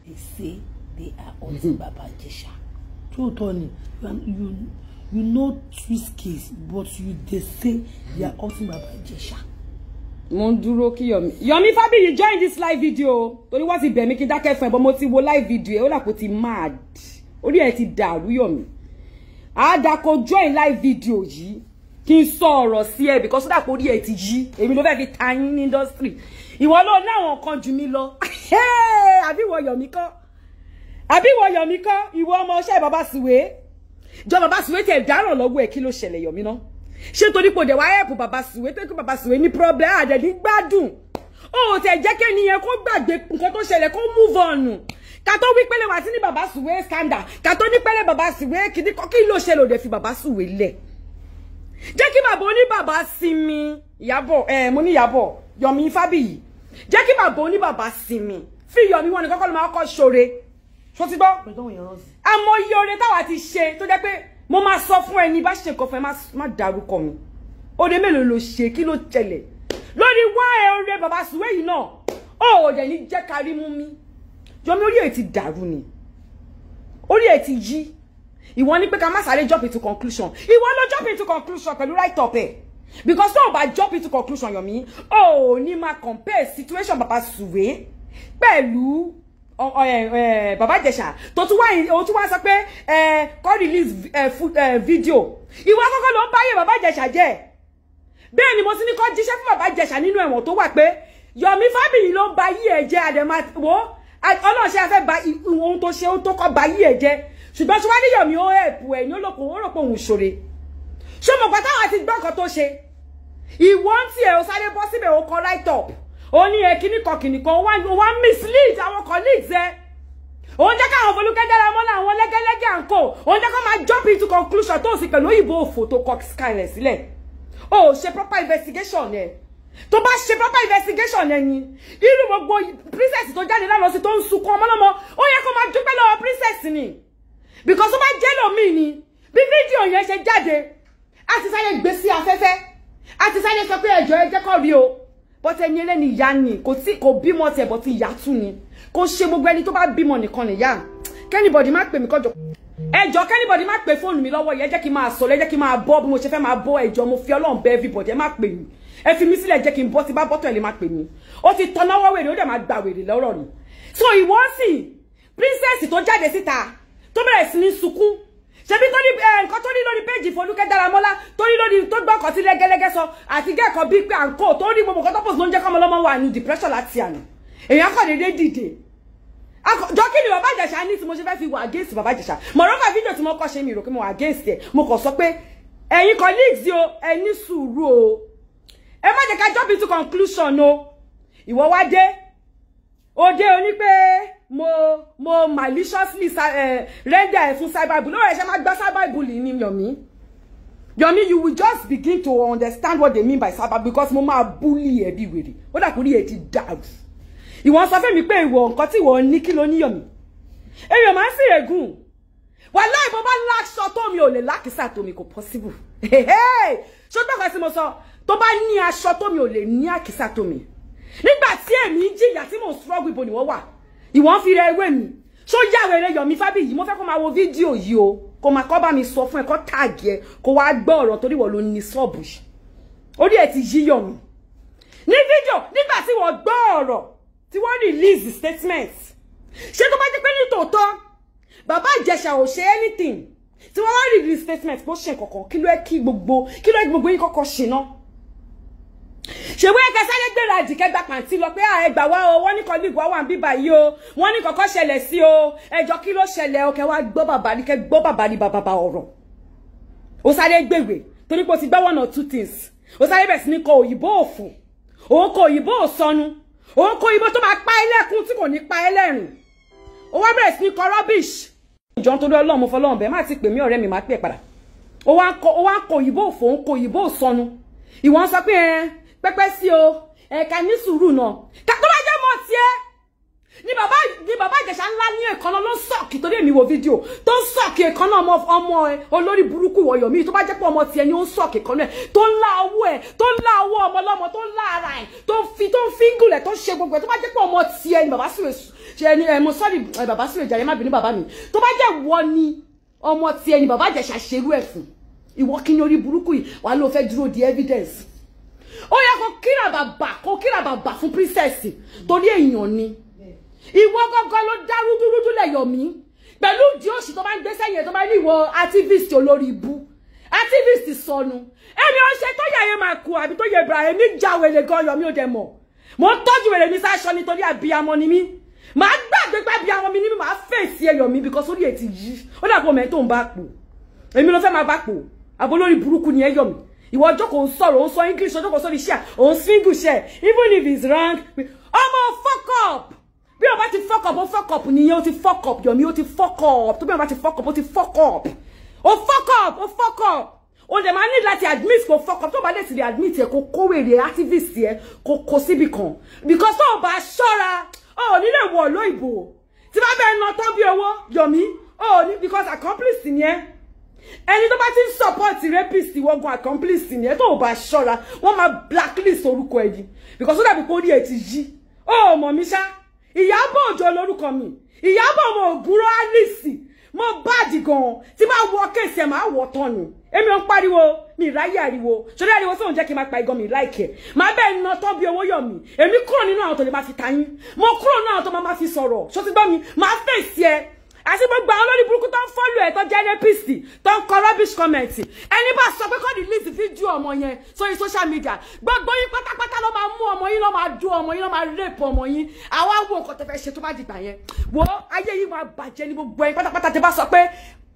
they say they are hunting Baba Ijesha. True, Tony. You know twist case, but they say they are hunting Baba Ijesha. Monduro ki Yomi Fabi, you join this live video. Tori what he be making that careful, but mo ti wo live video. Ola ko ti mad. Ori e ti dàrú Yomi. Ada ko join live video yìí. Kí n sọ̀rọ̀ sí ẹ because that ori e ti jí. Èmi ló fẹ́ fi tan industry. Ìwọ ló láwọn kan jù mí lọ. Àbí wo Yomi ko? Àbí wo Yomi ko? Ìwọ ọmọ ṣe Baba Suwe. Jo Baba Suwe te dáràn lọ́wọ́ ẹ kí ló ṣẹlẹ̀ Yomi náà. Ṣé torí pé de wá help Baba Suwe tó kí Baba Suwe ní problem a de ní gbádùn. Ó te jẹ́ ke niyan kó gbàgbé nǹkan tó ṣẹlẹ̀ kó move on. Ká tó wí pele wá sí ní Baba Suwe scandal. Ká tó ní pele Baba Suwe kí ló ṣẹlẹ̀ ó de fi Baba Suwe lẹ̀. Jẹ́ kí bàbá oní bàbá sinmi. Ìyábọ̀ mo ní Ìyábọ̀ Yomi Fabi. Jẹ́ kí bàbá oní bàbá sinmi. Fi Yomi wọ́n ní kọ́kọ́ ló máa kọ́ ṣore. Ṣó ti gbọ́? Àmọ́ iye ore táwa ti ṣe tó jẹ́ pé mo máa sọ fún ẹni bá ṣe nǹkan fún ẹ má dárúkọ mi. Ode mélòó ló ṣe kí ló tẹ̀lẹ̀. Lórí wá ore Baba Suwe yìí náà. Ó dẹ̀ ní jẹ́ ká rí mú mi. Yomi orí ẹ̀ ti dàrú ni. Orí ẹ̀ ti yí. Ìwọ ní pé ká má sáré jump into conclusion. Ìwọ ló jump into conclusion pẹ̀lú right up ẹ̀. Because tó bá jump into conclusion Yomi, ó ní máa compare situation Baba Suwe pẹ̀lú Baba Ijesha tó tún wá sọ pé kó release video. Ìwọ kọ́kọ́ ló ń báyé Baba Ijesha jẹ́. Bẹ́ẹ̀ ni mo sì ní kó jíṣẹ́ fún Baba Ijesha nínú ẹ̀wọ̀n tó wà pé Yomi Fabi ló ń báyé ẹ̀ jẹ́ àdèmá wo Ọlọ́run ṣe afẹ́ ba ohun tó ṣe ó tó kọ́ báyé ẹ̀ jẹ́. Ṣùgbọ́n tí wá ní Yomi ó help ẹ̀ ní olókun ó rò pé òun ṣore. Ṣé mo gbà táwọn ti gbọ́ nǹkan tó ṣe? Ìwọ ń tiẹ̀ ó sáré bọ́ síbẹ̀ ó kọ right up. Ó ní kíní kan wá mislead àwọn colleagues ẹ. Ó ń jẹ́ káwọn Folúkẹ́ Dáramọ́lá àwọn lẹ́gẹ́lẹ́gẹ́ àǹkó. Ó ń jẹ́ kó máa jump into conclusion tó sì pẹ̀lú òyìnbó òfò tó kọ skyline sílẹ̀. Ó ṣe proper investigation ẹ̀. Tó bá ṣe proper investigation ẹ̀ ni irú gbogbo princess tó jáde lánàá sí tó ń sunkún ọmọlọ́mọ ó yẹ kó máa dúpẹ́ lọ́wọ́ princess ni. Because ó bá jẹ́ lómi ni bí fídíò yẹn ṣe jáde a ti sáré gbé sí afẹ́fẹ́ a ti sáré sọ pé ẹjọ́ ẹ jẹ́ kó rí o. But ẹni ẹlẹ́ni ìyá ni kò bímọ tiẹ̀ bọ́ ti ìyá tún ni kò ṣe gbogbo ẹni tó bá bímọ nìkan nìyá. Kẹ́nìbọ̀dì má pè mí kọjọ ẹjọ́ kẹ́nìbọ̀dì má pè fóònù mi lọ́wọ́ yẹ jẹ́ kí n máa sọ lẹ́jẹ́ kí n máa bọ́ bí mo ṣe fẹ́ máa bọ́ ẹjọ́ mo fi Ọlọ́run bẹ̀ everybody ẹ má pè mí ẹ fi mí sílẹ̀ jẹ́ kí n bọ́ tí bá bọ́tọ̀ ẹ lè má pè mí ó ti tọ́ náwó wèrè ó dẹ̀ máa gbà wèrè lọ́rọ̀ ni. So ìwọ sì princess tó jáde síta tó bẹ̀rẹ̀ sí ní sunkún ṣebí tó ní nǹkan tó ní lórí péjì Folúkẹ́ Dáramọ́lá tó ní lórí tó gbọ́ nǹkan tí lẹ́gẹ́lẹ́gẹ́ sọ àti gẹ́ẹ̀kan bíi pé àǹkó tó ní gbogbo nǹkan tó pọ̀ sí ló ń jẹ́ kọ́mọ lọ́mọ wà ní depression láti àná èèyàn kọ́ dédé dìde jọ kí ni Baba Ijesha ní tí mo ṣe fẹ́ fi wà against Baba Ijesha mọ̀rọ́fà fídíò tí mo kọ́ ṣe mi rò pé mo wà against ẹ̀ mo kàn sọ pé ẹ̀yin colleagues o ẹ ní sùúrù o ẹ má jẹ́ ká jump into conclusion o ìwọ wá dé ó dé o ní pé mo maliciously render fún cyberbullying. No, I shall not cyberbullying Yomi. Yomi, you will just begin to understand what they mean by cyber because mo ma bully everywhere. What I could eat it down. You want something me pay one, cut it one nickel on Yomi. Hey, your man say a goon. Well, life Baba lack shot on me or the lack is at me possible. Hey, shut up, Asimoso. Toba ni a shot on me or the near kisatomi. Nígbà tí èmi jìyà tí mo struggle ibo ni wọ́n wà. Ìwọ́n fi rẹ ewé mi. Ṣó yá wèrè Yomi Fabi yìí mo fẹ́ kó máa wo fídíò yìí o. Kó máa kọ́ bá mi sọ fún ẹ kó tag ẹ kó wá gbọ́ ọ̀rọ̀ torí wọ́n ló ní sọ́ọ̀bù yìí. Orí ẹ̀ ti yí Yomi. Ní fídíò nígbà tí wọ́n gbọ́ ọ̀rọ̀ tí wọ́n release the statement. Ṣé tó bá jẹ́ pé ní tòótọ́ Baba Ijesha ò ṣe anything. Tí wọ́n wá release statement bó ṣe nǹkankan kí ló yẹ kí gbogbo yín kọ́kọ́ ṣe náà. Ṣé wé ke sáré gbéra dike gba pàǹtí lọ pé ẹ gbà wá o wọ́n ní colleague wa wà nbí báyìí o wọ́n ní kọ́kọ́ ṣẹlẹ̀ sí o ẹjọ́ kí ló ṣẹlẹ̀ o ke wá gbọ́ bàbá ní ke gbọ́ bàbá ní bàbá ọ̀rọ̀ ó sáré gbègbè torí pé ó ti gbọ́ one or two things ó sáré bẹ̀ sí ní kọ òyìnbó òfò ó kọ òyìnbó òsọnù ó kọ òyìnbó tó máa pa ẹlẹ́kún tí kò ní pa ẹlẹ́rìn ó wá bẹ̀rẹ̀ sí ní kọ rubbish ìjọ tó lọ Ọlọ́run mo fọlọ́run bẹ̀ má ti pè mí ọ̀rẹ́ mi má pè padà ó wá kọ òyìnbó òfò ó kọ òyìnbó òsọnù ìwọ sọ pé pẹ́pẹ́ sí o ẹ̀ka ní sùúrù náà tó bá jẹ́ mọ́ tiẹ̀ ní Baba Ijesha ńlá ní èkánná ló ń sọ̀kì torí èmi wo fídíò tó ń sọ̀kì èkánná ọmọ olórí burúkú wọ Yomi tó bá jẹ́ pé ọmọ tiẹ̀ ni ó ń sọ̀kì èkánná ẹ̀ tó ń lá owó ẹ̀ tó ń lá owó ọmọ ọlọ́mọ tó ń lá ara ẹ̀ tó ń fíngùlẹ̀ tó ń ṣe gbogbo ẹ̀ tó bá jẹ́ pé ọmọ tiẹ̀ ni Baba Suwe ṣe ni mo sorry bàbá Sule jàre má bínú bàbá mi tó bá jẹ́ wọ́n ni ọmọ tí ẹni bàbá Ìjẹ̀ṣà ṣerú ẹ̀ fún ìwọ kí ni orí burúkú yìí wà ló fẹ́ dúró di evidence ó yẹ kó kíra bàbà fún princess torí èèyàn ni ìwọ gọ́gọ́ ló dá rúdúrúdú lẹ̀yọ̀ mí pẹ̀lú ìdí òṣì tó bá ń gbé sẹ́yìn tó bá ní ìwọ activist olórí ibu activist sọnù èmi ò ṣe tó yẹ ayé máa kú àbí tó yẹ Ibrahim mi já wèrè gan Yomi ò dẹ̀ mọ̀ mo ń tọ́jú wèrè mi sáṣọ nítorí àbíamọ ni mí màá gbàgbé pé àbíamọ mi ni mí màá fèsì ẹyọ mi because orí ètì yìí ó dàpọ̀ mẹ́ tó ń bá pò èmi ló fẹ́ máa bá pò àbó lórí burúkú ni ẹyọ mi ìwọ ọjọ́ kò ń sọ̀rọ̀ ó ń sọ English ọjọ́ kò sọ ní share ó ń single share even if it's wrong ọmọ fuck up bí o bá ti fuck up ó fuck up nìyẹn ó ti fuck up Yomi ó ti fuck up tó bí o bá ti fuck up ó ti fuck up ó fuck up ó fuck up o de máa ní láti admit kó fuck up tó bá lè ti admit ẹ kó kówèrè activist ẹ kó síbi kan because tó bá ṣọ́ra ó ní lè wọ lóìbò tí bá bẹ ná tán bí owó Yomi ó ní because accomplice ni ẹ ẹni tó bá ti support rapist wogun accomplice ni ẹ tó bá ṣọ́ra wọ́n máa blacklist orúkọ ẹ yìí because ó dàbí pé orí ẹ ti yí ó mọ̀ mi ṣá Ìyábọ̀ Òjó lórúkọ mi Ìyábọ̀ mo ògúnrọ̀ Alice mo bad gan tí bá wọ case ẹ máa wọ tán ni èmi ò ń pariwo mi ráyè ariwo ṣọlẹ ariwo sóhun jẹ́ kí n máa pa igan mi like ẹ máa bẹ́ẹ̀ ná tán bí owó Yomi èmi kúrò nínú àwọn tó lè máa fi tayín mo kúrò nínú àwọn tó máa fi sọ̀rọ̀ ṣó ti gbọ́ mi máa fèsì ẹ àti gbogbo àwọn olórí burúkú tó ń follow ẹ tó jẹ́ rapist tó ń kọ rubbish comment ẹni bá sọ pé kó delete fídíò ọmọ yẹn sórí social media gbogbo yín pátápátá ló máa mú ọmọ yín ló máa dú ọmọ yín ló máa rape ọmọ yín àwa wo nǹkan tẹ́ fẹ́ ṣe tó bá dìgbà yẹn wo ayé yìí máa bàjẹ́ ní gbogbo yín pátápátá tẹ́ bá sọ pé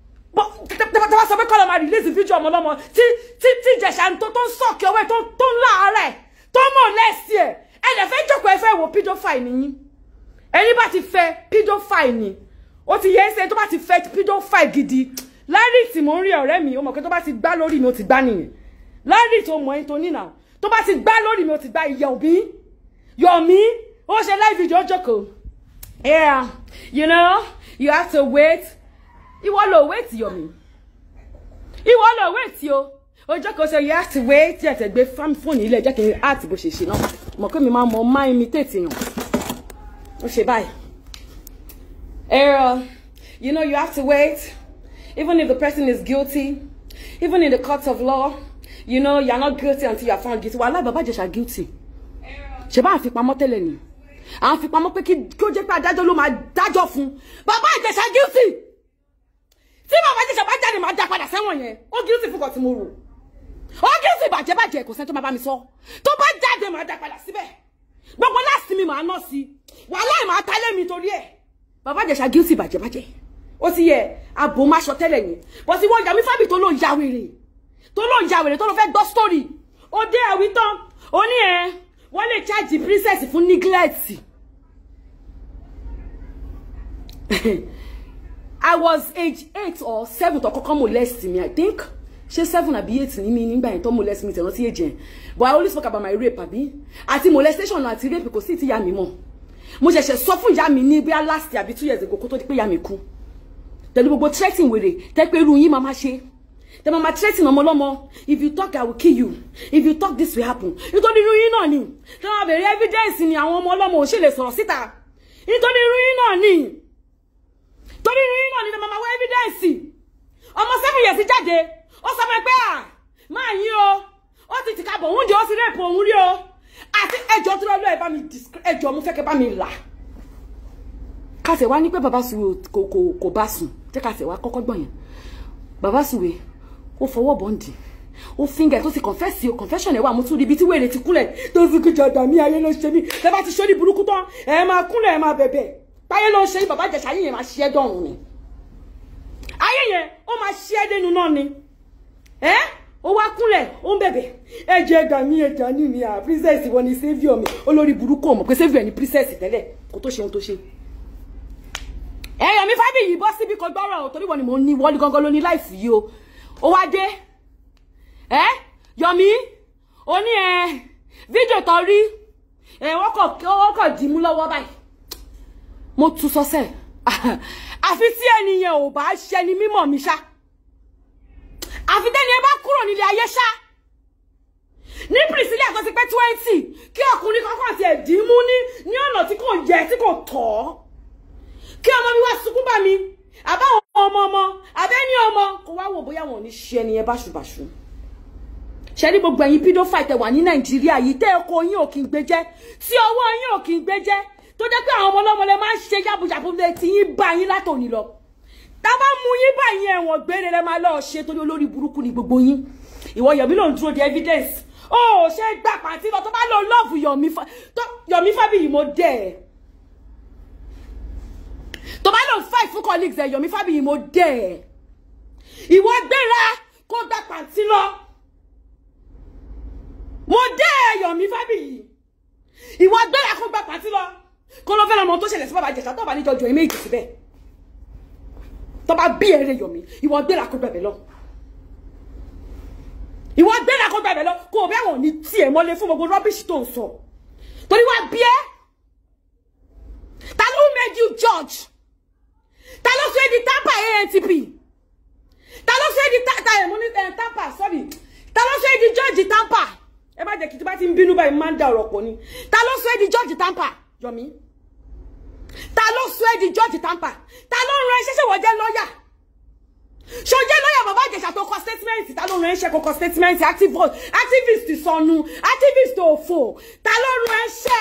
kọ́ lọ máa release fídíò ọmọ lọ́mọ tí Ìjẹ̀ṣà tó ń sọ̀kì ọwọ́ ẹ̀ tó ń láàárẹ̀ tó mọ̀ lẹ́sì ẹ̀ ẹ̀dẹ̀ fẹ́ jókòó ẹ fẹ́ wo pedophile nìyí ẹni bá ti fẹ́ pedophile ni ó ti yẹ ẹsẹ̀ tó bá ti fẹ́ pedophile gidi Larry tí mo ń rí ọ̀rẹ́ mi ó mọ̀ pé tó bá ti gbá lórí mi ó ti gbá nìyẹn Larry tó mọ̀ ẹ́ tó ní náà tó bá ti gbá lórí mi ó ti gbá Yomi ó ṣe live video jókòó yeah you know you have to wait ìwọ ló wait Yomi ìwọ ló wait o ọjọ́ kan ṣe you have to wait tí ẹ tẹ̀ gbé fóònù ilé jẹ́ kí n art bó ṣe ṣe náà mọ̀ pé mi máa mọ̀ máa imitate yàn ó ṣe báyìí you know you have to wait even if the person is guilty even in the court of law you know you are not guilty until you are found guilty wàhálà bàbá Ìjẹ̀ṣà guilty ṣe bá àfipamọ́ tẹ́lẹ̀ ni àwọn àfipamọ́ pé kí ó jẹ́ pé adájọ́ ló máa dájọ́ fún bàbá Ìjẹ̀ṣà guilty tí bàbá Ìjẹ̀ṣà bá jáde máa dá padà sẹ́wọ̀n yẹn ó guilty fún kan tí mo rò ó guilty bàjẹ́ kò sẹ́ni tó máa bá mi sọ tó bá jáde máa dá padà síbẹ̀ gbogbo láti mi máa ná sí wàhálà ẹ̀ máa tálẹ̀ mi torí ẹ̀ bàbá Ìjẹ̀ṣà guilty bàjẹ́ ó ti yẹ abo máa ṣọ tẹ́lẹ̀ yẹn bọ́ sí wọ́n Yomi Fabiyi tó ló ya wèrè tó ló fẹ́ gbọ́ story ó dé àwítán ó ní ẹ wọ́n lè charge princess fún neglect I was age 8 or 7 to kọ́kọ́ molest me I think ṣé 7 àbí 8 ni mi nígbà yẹn tó molest me tẹ̀rán sí age yẹn but I only spoke about my rape àbí àti molestation àti rape kò sí ti ya mi mọ̀ mo ṣẹ̀ṣẹ̀ sọ fún ìyá mi ní bí last year àbí 2 years ago kó tó di pé ìyá mi kú tẹ̀lé gbogbo threatening wèrè tẹ́ pé irú yín máa ṣe tẹ́ máa threatening ọmọ lọ́mọ if you talk I will kill you if you talk this will happen nítorí irú yín náà ni tẹ́ máa bẹ̀rẹ̀ evidence ni àwọn ọmọ ọlọ́mọ ò ṣe lè sọ̀rọ̀ síta nítorí irú yín náà ni torí irú yín náà ni tẹ́ máa wá evidence ọmọ 7 years jáde ó sọ pé máa yín ó ti tìka bọ̀ oúnjẹ ó sì rape òun rí o àti ẹjọ́ tó lọ́ọ́ ẹ bá mi ẹjọ́ mo fẹ́ kẹ́ bá mi là kàṣẹ wá ní pé bàbá Suwe kò bá sùn tẹ́ kàṣẹ wá kọ́kọ́ gbọ̀n yẹn bàbá Suwe ó fọwọ́ bọ́ǹdì ó finger tó ti confession ẹ̀ wà mú tún ibi tí wèrè ti kúnlẹ̀ tó fi kí jọ̀dọ̀ mi ayé ló ṣe mí tẹ́ bá ti ṣe ní burúkú tán ẹ máa kúnlẹ̀ ẹ máa bẹ̀bẹ̀ páyé ló ṣe ní bàbá Ìjẹ̀ṣà yìí yẹn máa ṣe é dọ̀rùn ni ayé yẹn ó máa ṣe é dénú náà ni ó wá kúnlẹ̀ ó ń bẹ̀bẹ̀ ẹ̀jẹ̀ ẹ̀dà ní mi à princess wọn ni saviour mi olórí burúkú ọmọ pé saviour ni princess tẹ́lẹ̀ kó tó ṣe ohun tó ṣe Yomi Fabiyi bọ́ síbi kan gbọ́rọ̀ torí wọn ni mo ní wọ́lì gangan ló ní life yìí o ó wá dé Yomi ó ní fídíò tó rí wọ́n kọ̀ dìímú lọ́wọ́ báyìí mo tún sọ́sẹ̀ àfi tí ẹnìyẹn ò bá ṣe ni mímọ̀ mi ṣá àfi tẹ́ni ẹ bá kúrò nílé ayé ṣá ní Priscilla tó ti pé 20 kí ọkùnrin kankan ti ẹ̀ dìímú ní ọ̀nà tí kò yẹ tí kò tọ́ sunkún bá mi àbá ọmọ abẹ́ni ọmọ kò wá wò bóyá wọn ò ní ṣe ẹni yẹn báṣubàṣu ṣe ní gbogbo ẹ̀yin pedophile wà ní Nàìjíríà yìí tẹ́ ẹ̀kọ́ yín ò kí ń gbé jẹ́ tí ọwọ́ yín ò kí ń gbé jẹ́ tó jẹ́ pé àwọn ọmọ ọlọ́mọ lẹ máa ń ṣe yàbùyàbù lẹ tí yín bá yín látòní lọ tá bá mú yín bá yín ẹ̀wọ̀n gbére lẹ máa lọ ṣe torí olórí burúkú ni gbogbo yín ìwọ Yomi ló ń dúró de evidence ó ṣe gbà pàǹtí lọ tó bá lọ love Yomi Fabiyi mo dẹ̀ ẹ́ tó bá lọ fight fún colleagues ẹ Yomi Fabiyi mo dẹ̀ ẹ́ ìwọ gbéra kó gbà pàǹtí lọ mo dẹ̀ ẹ́ Yomi Fabiyi ìwọ gbéra kó gbà pàǹtí lọ kó lọ fẹ́ lọ́mọ tó ṣẹlẹ̀ sí bàbá Ìjẹ̀ṣà tó bá ní jọjọ ìmé ìjì síbẹ̀ tó bá bí ẹ̀rẹ̀ Yomi ìwọ gbéra kó gbẹ̀bẹ̀ lọ ìwọ gbéra kó gbẹ̀bẹ̀ lọ kó o bẹ́ wọn ní tiẹ̀ mọ́lé fún gbogbo rubbish tó ń sọ torí wá bí ẹ́ ta ló made you judge ta ló sọ di tampa ANTP ta ló sọ di tampa sorry ta ló sọ di judge tampa ẹ má jẹ́ kí tí bá ti ń bínú báyìí máa ń da ọ̀rọ̀ pọ̀ ni ta ló sọ di judge tampa Yomi ta ló sọ di judge tampa ta ló rán iṣẹ́ ṣe wọ́n jẹ́ lọ́yà ṣó jẹ́ lọ́yà bàbá Ìjẹ̀ṣà tó kọ statement ta ló rán iṣẹ́ kó kọ statement activist sọnù activist òfò ta ló rán iṣẹ́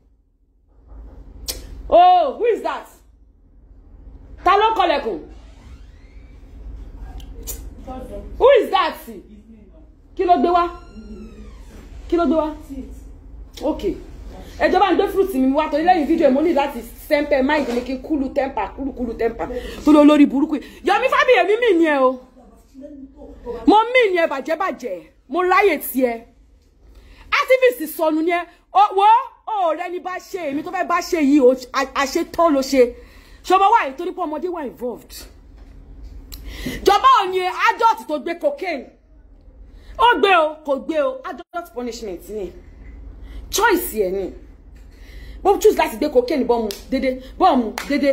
oh who is that ta ló kọlẹ̀kùn who is that kí ló gbé wá kí ló gbé wá okay ẹjọba ń gbé fruit mi wá torí lẹ́yìn fídíò mo ní láti semper mind ní kí kúlù temper tó lọ lórí burúkú Yomi Fabiyi mi ni ẹ o mo mi ni ẹ bàjẹ́ mo ráyè tí ẹ activist sọnù ni ẹ wo o rẹ ni bá ṣe èmi tó fẹ́ bá ṣe yìí o àṣetán ló ṣe ṣọba wà yìí torí pé ọmọdé wà involved jọba ò ní adult tó gbé cocaine ó gbé o kò gbé o adult punishment ni choice ẹ ni bó choose láti gbé cocaine bọ́ọ̀mù dédé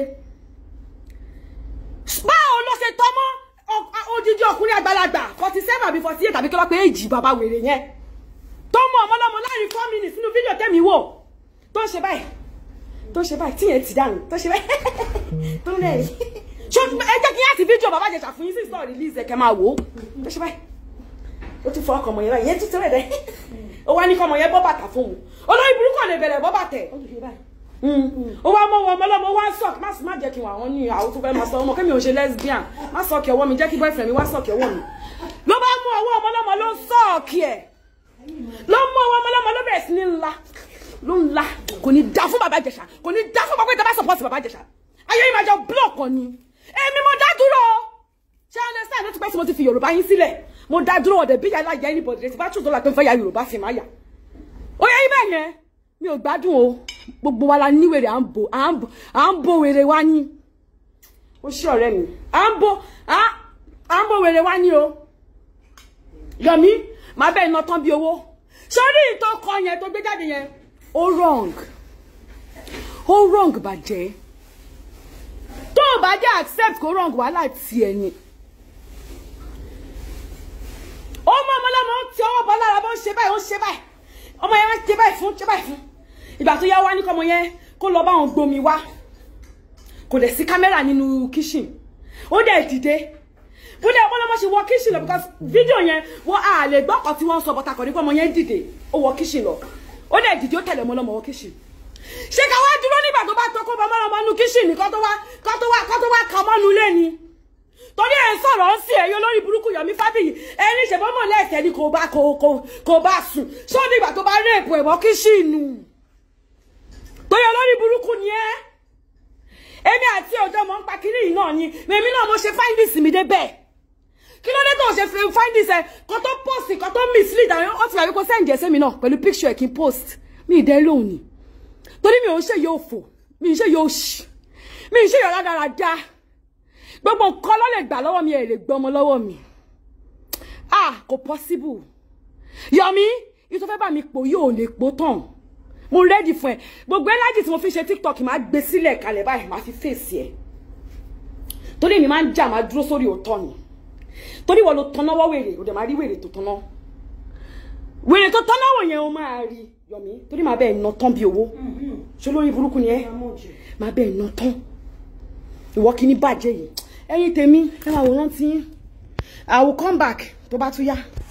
báwo ló ṣe tọ́mọ́ odidi ọkùnrin àgbàlagbà 47 àbí 48 àbí kí wọ́n pé èjì bàbá wèrè yẹn tó mọ ọmọlọ́mọ láàrin 4 minutes nínú fídíò tẹ́mi wò tó ṣe báyìí tíyẹn ti dànù tó ṣe báyìí tó lẹ́yìn ṣó ẹ jẹ́ kí n láti fídíò bàbá Ìjẹ̀ṣà fún yín sí sọ release ẹ̀kẹ́ máa wò ó tó ṣe báyìí ó tún fọ ọkọ̀ ọmọ yẹn báyìí yẹn tún tẹ́lẹ̀ dẹ́ ó wá ní kọ́ ọmọ yẹn bọ́ bàtà fún un olórí burúkú lè bẹ̀rẹ̀ bọ́ bàtẹ̀ ó wá mọ́ wọn ọmọlọ́mọ wá sọ́ọ̀kì má jẹ́ kí wọ́n ní àwọn tó fẹ́ máa sọ ọmọ kẹ́mi ò ṣe lesbian má sọ́ọ̀kì ọwọ́ mi jẹ́ kí boyfriend mi wá sọ́ọ̀kì ọwọ́ mi ló bá mú ọwọ́ ọmọlọ́mọ ló sọ́ọ̀kì ẹ̀ ló mú ọwọ́ ọmọlọ́mọ ló bẹ̀rẹ̀ sí ní ńlá kò ní dá fún bàbá Ìjẹ̀ṣà kò ní dá fún bàbá Ìjẹ̀ṣà support bàbá Ìjẹ̀ṣà ayé yìí máa jọ block ni èmi mo dá dúró ṣé understand ló ti pẹ́ tí mo ti fi Yorùbá yín sílẹ̀ mo dá dúró ọ̀dẹ̀ bí yàrá yẹ anybody rẹ̀ ti bá tún tó la tó ń fẹ́ ya Yorùbá fi máa yà ó yẹ ibẹ̀ yẹn mi ò gbádùn o gbogbo wa la níwèrè à ń bo wèrè wa ní ó ṣe ọ̀rẹ́ mi à ń bo wèrè wa ní o Yomi máa bẹ́ẹ̀ ná tán bí owó sórí ìtọ́ kọ yẹn tó gbé jáde yẹn ó wrong bàjẹ́ tó o bá jẹ́ accept kó wrong wàhálà tiẹ̀ ni ó mọ ọmọlọ́mọ tí ọwọ́ bọ́ lára bó ń ṣe báyìí ọmọ yẹn wá ṣe báyìí fún ìgbà tó yá wá ní kọ́mọ yẹn kó lọ bá wọn gbomi wá kò dẹ̀ sí kámẹ́rà nínú kitchen ó dẹ̀ dìde bó dẹ̀ ọmọlọ́mọ ṣe wọ kitchen lọ because fídíò yẹn wọ́n á lè gbọ́ ọ̀kan tí wọ́n sọ bọ́tà kọ̀ ní pé ọmọ yẹn dìde ó wọ kitchen lọ ó dẹ̀ dìde ó tẹ̀lé ọmọlọ́mọ wọ kitchen ṣé ká wá dúró nígbà tó bá tó kó ọmọlọ́mọ nú kitchen kó tó wá kà mọ́nu lé ni torí ẹ̀ ń sọ̀rọ̀ ń sí ẹ̀yọ́ lórí burúkú Yomi Fabiyi ẹni ṣèbọ́mọ̀ lẹ́ẹ̀kẹ́ ni kò bá sùn só nígbà tó bá rèèpù ẹ̀wọ́ kíṣìnù torí olórí burúkú ni ẹ́ èmi àti ọjọ́ mọ̀ ń pa kiri yìí náà ni èmi náà mo ṣe findings mi dé bẹ́ẹ̀ kí ló dé tó ṣe findings ẹ kó tó post kó tó mislead àwọn ọtí àbí kó send ẹsẹ mi náà pẹ̀lú picture ẹ̀ kí n post mi ìdẹ́ lóhùn ni torí mi ò ń ṣe yóò fò mi ń ṣe yóò ṣì mi ń ṣe yóò rádaràda gbogbo nǹkan ló lè gbà lọ́wọ́ mi ẹ̀ lè gbọ́mọ lọ́wọ́ mi kò possible Yomi yìí tó fẹ́ bá mi pò yóò lè pò tán mo ready fún ẹ gbogbo energy tí mo fi ṣe TikTok máa gbé sílẹ̀ kalẹ̀ báyìí máa fi face ẹ torí mi máa ń jà máa dúró sórí òótọ́ ni torí wọ́n lo tọ́nà wọ́ wèrè ò dẹ̀ máa rí wèrè tó tọ́nà wò yẹn o máa rí Yomi torí máa bẹ́ẹ̀ ná tán bí owó ṣé lórí burúkú ni ẹ máa bẹ́ẹ̀ ná tán ìwọ kíní bàjẹ́ yìí ẹ̀yin tèmi ẹ máa wòran tí I will come back tó bá tún yá.